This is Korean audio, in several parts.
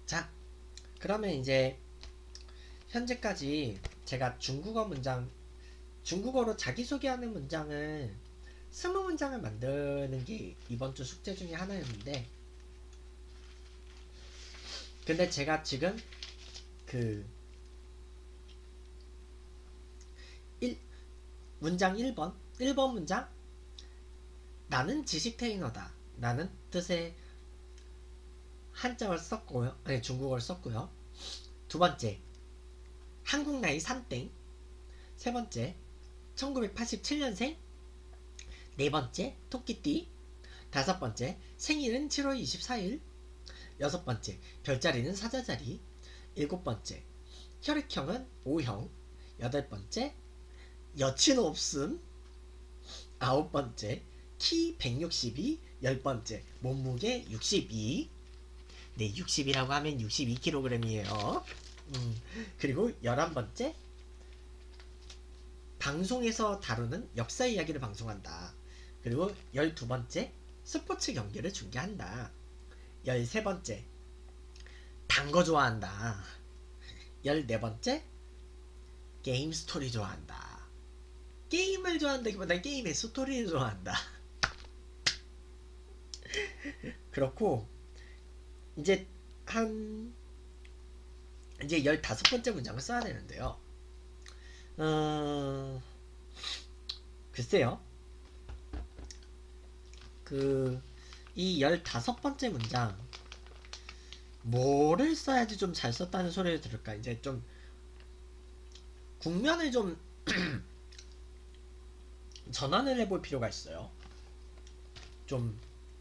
자, 그러면 이제 현재까지 제가 중국어로 자기소개하는 문장을 20문장을 만드는 게 이번 주 숙제 중에 하나였는데, 근데 제가 지금 그 문장 1번 문장, 나는 지식 트레이너다 라는 뜻의 한자어를 썼고요. 아니, 중국어를 썼고요. 두 번째, 한국 나이 산땡. 세 번째, 1987년생. 네 번째, 토끼띠. 다섯 번째, 생일은 7월 24일. 여섯 번째, 별자리는 사자자리. 일곱 번째, 혈액형은 O형. 여덟 번째, 여친 없음. 아홉 번째, 키 162. 열 번째, 몸무게 62. 네, 60이라고 하면 62kg이에요. 그리고 11번째, 방송에서 다루는 역사 이야기를 방송한다. 그리고 12번째, 스포츠 경기를 중계한다. 13번째, 단 거 좋아한다. 14번째, 게임 스토리 좋아한다. 게임을 좋아한다기보다 게임의 스토리를 좋아한다. 그렇고 이제 15번째 문장을 써야 되는데요. 글쎄요. 이 15번째 문장 뭐를 써야지 좀 잘 썼다는 소리를 들을까? 이제 좀 국면을 좀 전환을 해볼 필요가 있어요. 좀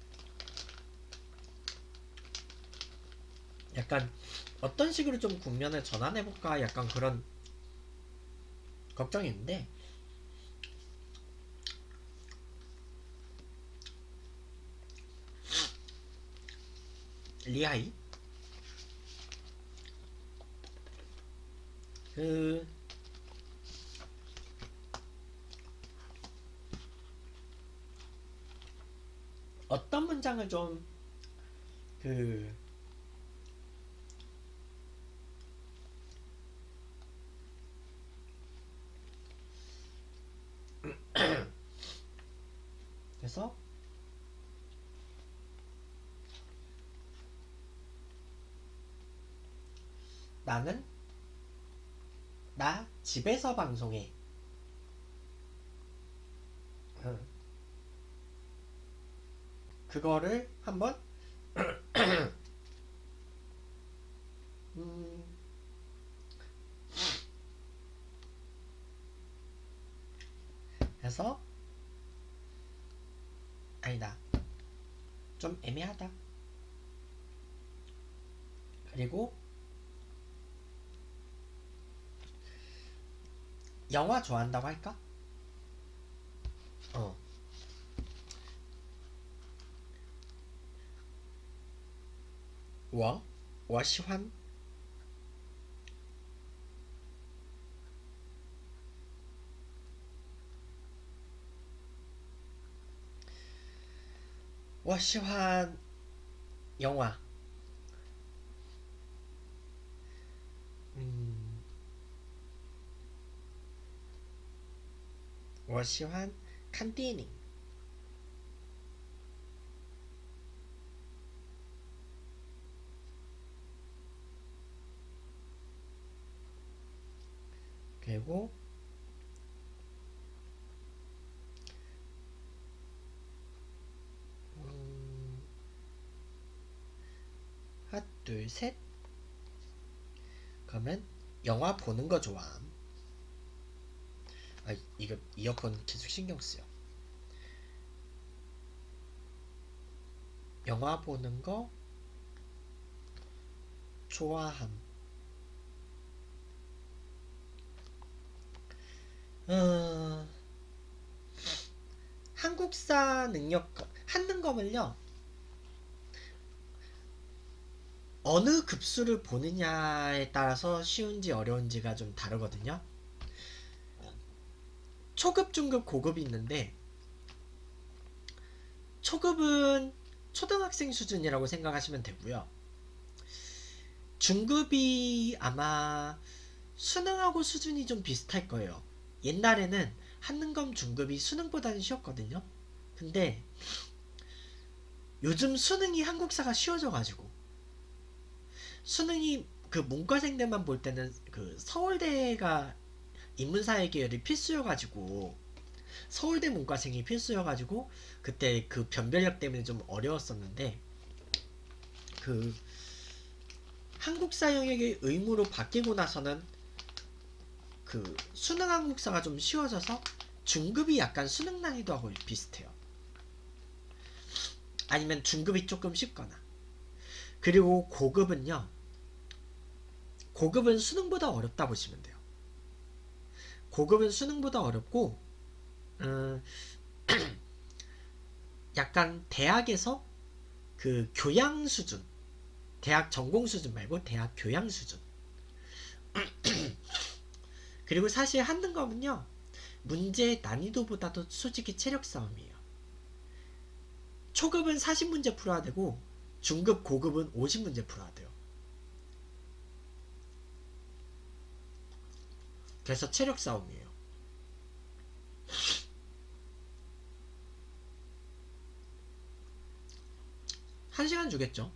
약간 어떤 식으로 좀 국면을 전환해볼까? 약간 그런 걱정이 있는데, 리하이 어떤 문장을 좀 그래서 나는 나 집에서 방송해. 그거를 한번 해서, 아니다, 좀 애매하다. 그리고 영화 좋아한다고 할까? 我喜欢영화. 我喜欢看电影. 그리고 하나 둘 셋. 그러면 영화 보는 거 좋아함. 아, 이거 이어폰 계속 신경 쓰여. 영화 보는 거 좋아함. 한국사 능력 한능검을요, 어느 급수를 보느냐에 따라서 쉬운지 어려운지가 좀 다르거든요. 초급, 중급, 고급이 있는데, 초급은 초등학생 수준이라고 생각하시면 되고요. 중급이 아마 수능하고 수준이 좀 비슷할 거예요. 옛날에는 한능검 중급이 수능보다는 쉬웠거든요. 근데 요즘 수능이 한국사가 쉬워져가지고 수능이 그 문과생들만 볼 때는 그 서울대가 인문사회 계열이 필수여가지고 서울대 문과생이 필수여가지고 그때 그 변별력 때문에 좀 어려웠었는데 그 한국사 영역이 의무로 바뀌고 나서는 그 수능 한국사가 좀 쉬워져서 중급이 약간 수능 난이도하고 비슷해요. 아니면 중급이 조금 쉽거나. 그리고 고급은요. 고급은 수능보다 어렵다 보시면 돼요. 고급은 수능보다 어렵고 약간 대학에서 그 교양 수준, 대학 전공 수준 말고 대학 교양 수준. 그리고 사실 한능검은요. 문제 난이도보다도 솔직히 체력 싸움이에요. 초급은 40문제 풀어야 되고 중급 고급은 50문제 풀어야 돼요. 그래서 체력 싸움이에요. 한 시간 주겠죠.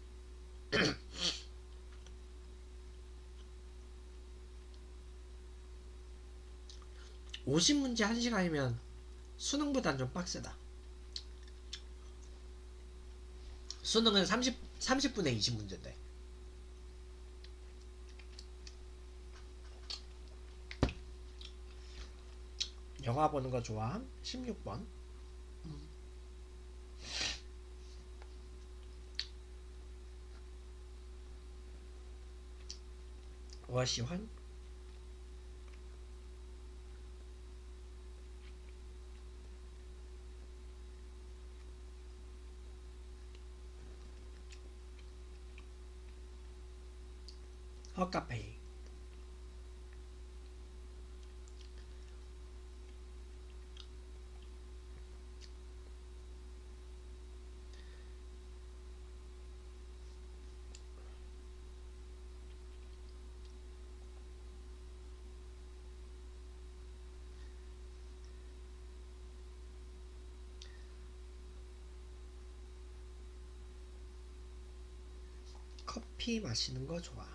50문제 1시간이면 수능보단 좀 빡세다. 수능은 30분에 20문제인데. 영화 보는 거 좋아? 16번. 워시환? 허카페이. 커피 마시는 거 좋아.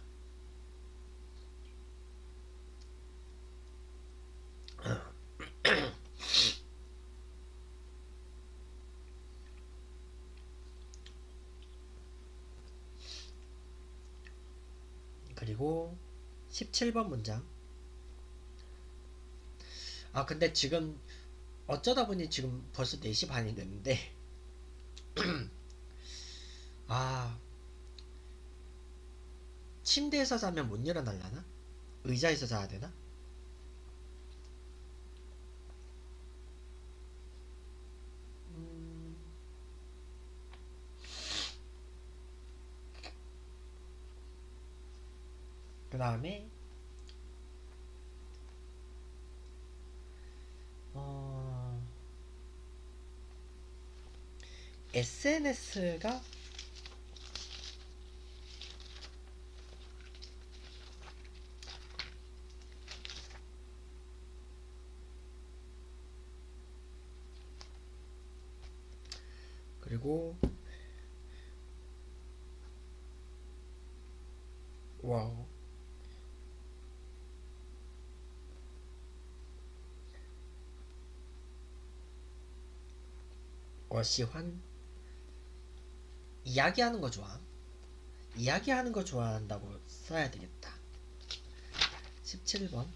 그리고 17번 문장. 아 근데 지금 어쩌다 보니 지금 벌써 4시 반이 됐는데 아 침대에서 자면 못 일어날라나? 의자에서 자야 되나? 그 다음에 SNS가 그리고 와우 워시환 이야기하는 거 좋아. 이야기하는 거 좋아한다고 써야 되겠다. 17번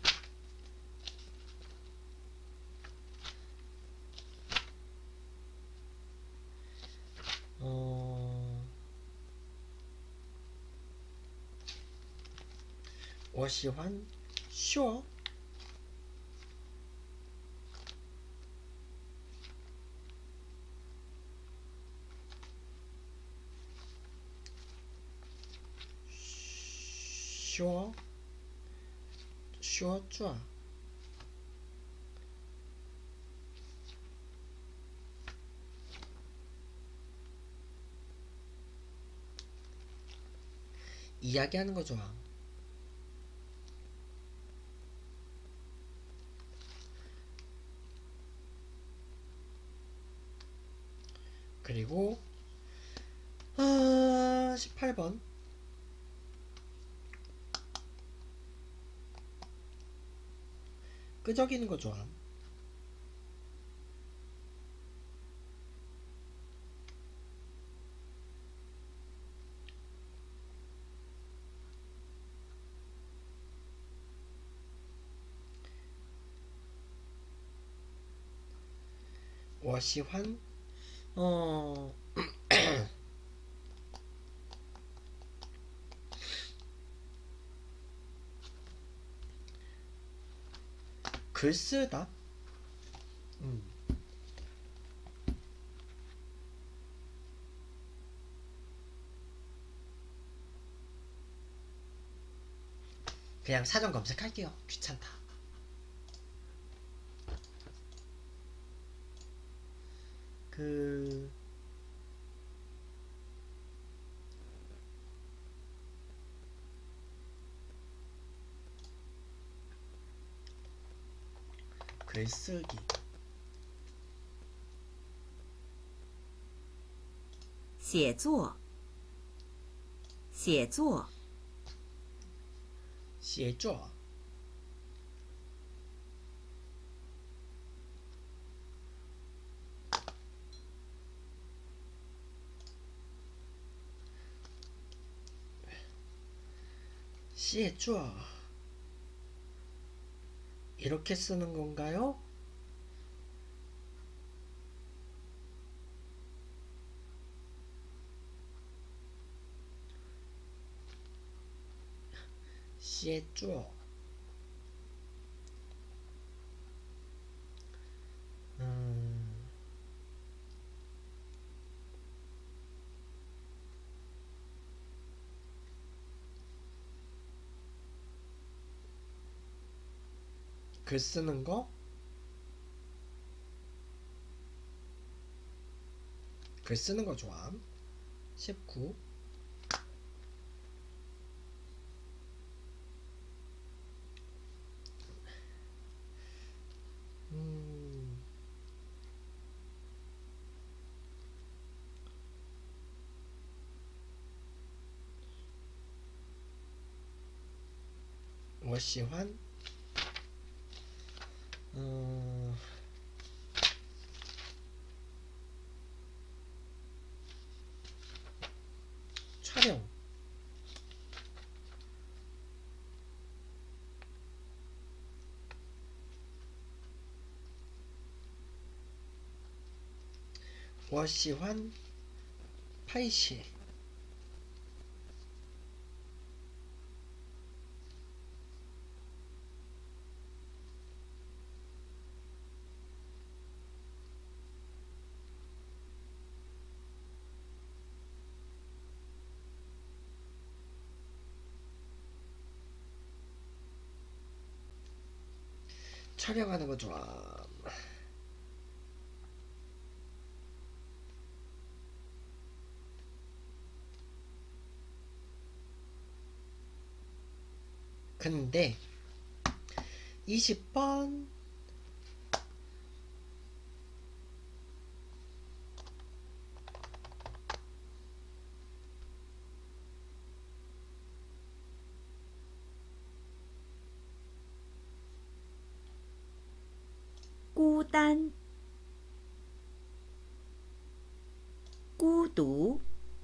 워시환 쉬어 쉬어 쉬어 쭈아 이야기하는 거 좋아. 그리고 18번 끄적이는 거 좋아. 워시환 어 글쓰다. 음. 그냥 사전 검색할게요. 귀찮다. 그 글쓰기 写作，写作， 写作写作 이렇게 쓰는 건가요?写作 글 쓰는 거? 글 쓰는 거 좋아. 19 我喜欢 촬영 我喜欢拍写 촬영하는 거 좋아. 근데 20번 孤单，孤独，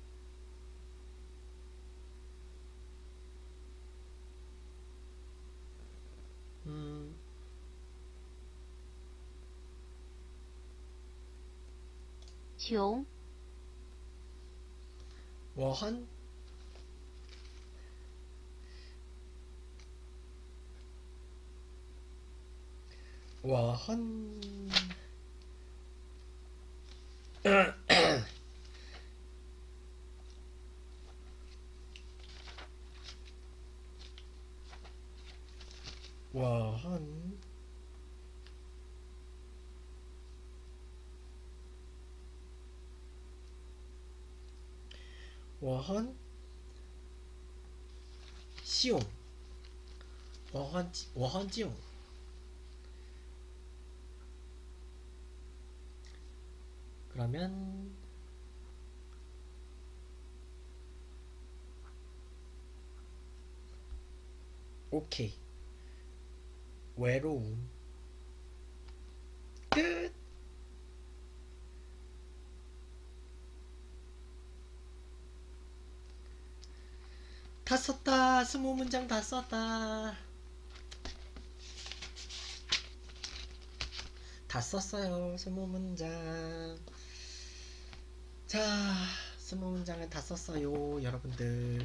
穷， 我很我很我很我很 시용, 워헌지용. 그러면 오케이. 외로움. 끝. 다 썼다. 20문장 다 썼다. 다 썼어요. 20문장. 자, 20문장을 다 썼어요, 여러분들.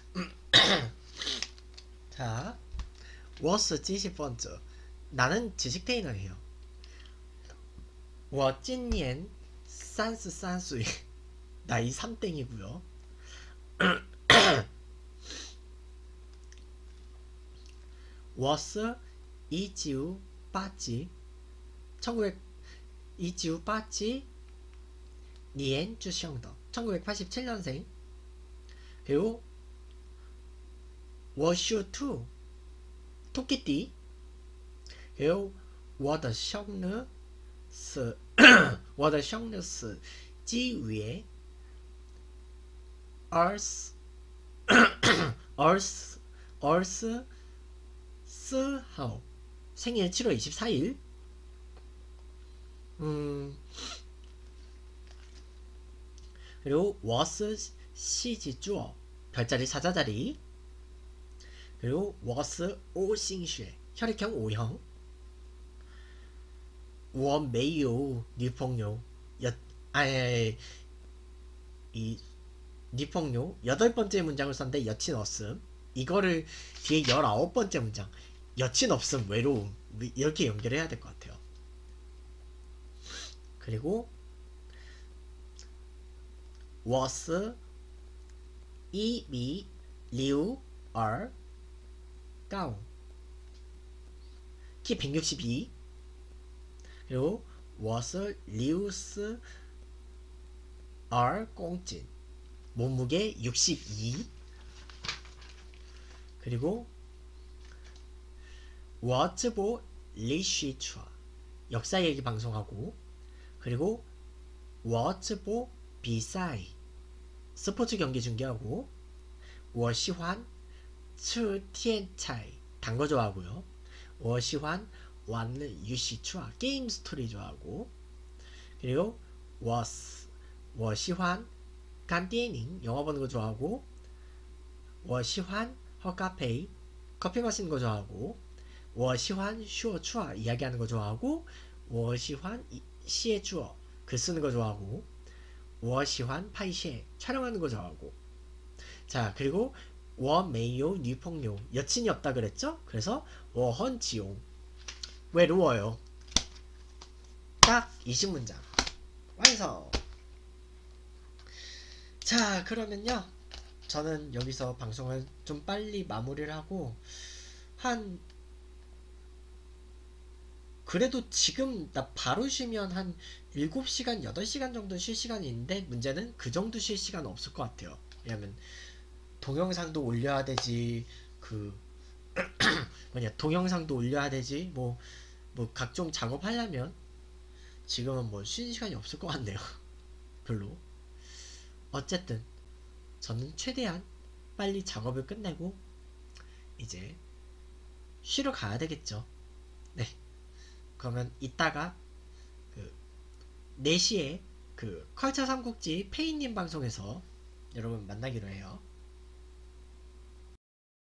자, 我是知识分子. 나는 지식대인이에요. 我今年33岁. 나이 3땡이고요. 我是1987 年出生的 1987년생. 그리고 我是兔 토끼띠. 그리고 我的生日是我的生日是7月24号. 생일 7월 24일. 그리고 我是狮子座 별자리 사자자리. 그리고 我是O星血 혈액형 O형. 我没有女朋友 이 니펑요 8번째 문장을 썼는데 여친 없음. 이거를 뒤에 19번째 문장 여친 없음 외로움 이렇게 연결해야 될 것 같아요. 그리고 我是1米62高 키 162. 그리고 我是62公斤 몸무게 62. 그리고 我直播历史传 역사 얘기 방송하고. 그리고 我直播比赛 스포츠 경기 중계하고. 我喜欢吃天菜 단 거 좋아하고요. 我喜欢玩游戏추아 게임 스토리 좋아하고. 그리고 我喜欢看电影 영화 보는 거 좋아하고. 我喜欢喝咖啡 커피 마시는 거 좋아하고. 我喜欢说추아 이야기하는 거 좋아하고. 我喜欢写作글 쓰는 거 좋아하고. 我喜欢拍摄 촬영하는 거 좋아하고. 자, 그리고 我没有女朋友 여친이 없다 그랬죠? 그래서 我很寂寞 외로워요. 딱 20문장 완성. 자, 그러면요 저는 여기서 방송을 좀 빨리 마무리를 하고 한 그래도 지금 나 바로 쉬면 한 7시간 8시간 정도 쉴 시간이 있는데 문제는 그 정도 쉴 시간 없을 것 같아요. 왜냐면 동영상도 올려야 되지, 동영상도 올려야 되지, 뭐 각종 작업하려면 지금은 뭐 쉬는 시간이 없을 것 같네요. 별로. 어쨌든 저는 최대한 빨리 작업을 끝내고 이제 쉬러 가야 되겠죠. 네. 그러면 이따가 4시에 컬처 삼국지 페이님 방송에서 여러분 만나기로 해요.